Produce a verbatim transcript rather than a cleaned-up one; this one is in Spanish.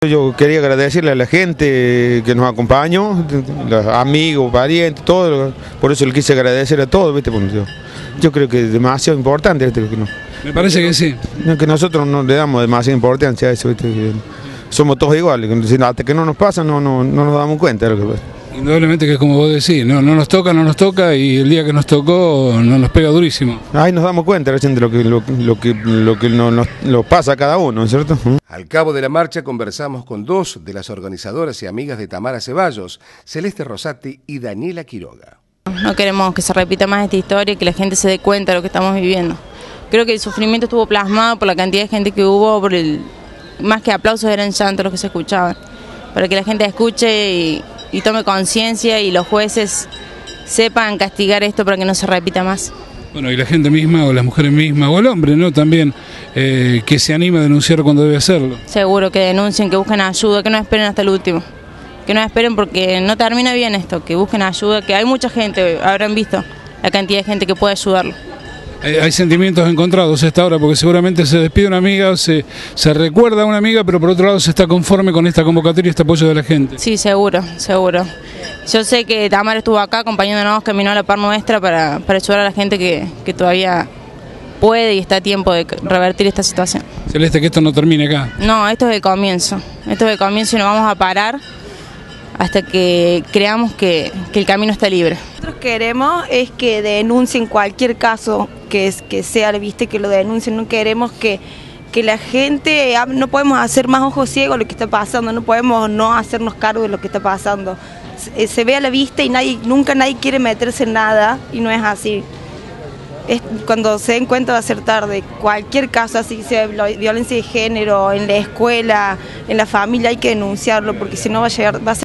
Yo quería agradecerle a la gente que nos acompañó, los amigos, parientes, todo, por eso le quise agradecer a todos, ¿viste? Yo, yo creo que es demasiado importante, ¿viste? Que no, Me parece que sí. que nosotros no le damos demasiada importancia a eso, ¿viste? Somos todos iguales, hasta que no nos pasa no, no, no nos damos cuenta de lo que pasa. Indudablemente que es como vos decís, no, no nos toca, no nos toca y el día que nos tocó no nos pega durísimo. Ahí nos damos cuenta recién de lo que, lo, lo que, lo que nos, nos lo pasa a cada uno, ¿no es cierto? Al cabo de la marcha conversamos con dos de las organizadoras y amigas de Tamara Ceballos, Celeste Rosati y Daniela Quiroga. No queremos que se repita más esta historia y que la gente se dé cuenta de lo que estamos viviendo. Creo que el sufrimiento estuvo plasmado por la cantidad de gente que hubo, por el, más que aplausos eran llantos los que se escuchaban, para que la gente escuche y... y tome conciencia y los jueces sepan castigar esto para que no se repita más. Bueno, y la gente misma, o las mujeres mismas, o el hombre, ¿no? También, eh, que se anime a denunciar cuando debe hacerlo. Seguro, que denuncien, que busquen ayuda, que no esperen hasta el último. Que no esperen porque no termina bien esto, que busquen ayuda, que hay mucha gente, habrán visto la cantidad de gente que puede ayudarlo. Hay, hay sentimientos encontrados a esta hora, porque seguramente se despide una amiga, se, se recuerda a una amiga, pero por otro lado se está conforme con esta convocatoria y este apoyo de la gente. Sí, seguro, seguro. Yo sé que Tamara estuvo acá acompañándonos, caminó a la par nuestra para, para ayudar a la gente que, que todavía puede y está a tiempo de revertir esta situación. Celeste, que esto no termine acá. No, esto es el comienzo, esto es el comienzo y no vamos a parar hasta que creamos que, que el camino está libre. Nosotros queremos es que denuncien cualquier caso que, es, que sea, viste, que lo denuncien, no queremos que, que la gente, no podemos hacer más ojos ciegos lo que está pasando, no podemos no hacernos cargo de lo que está pasando. Se, se ve a la vista y nadie, nunca nadie quiere meterse en nada y no es así. Es, cuando se den cuenta va a ser tarde. Cualquier caso así, sea violencia de género, en la escuela, en la familia, hay que denunciarlo porque si no va a llegar, va a ser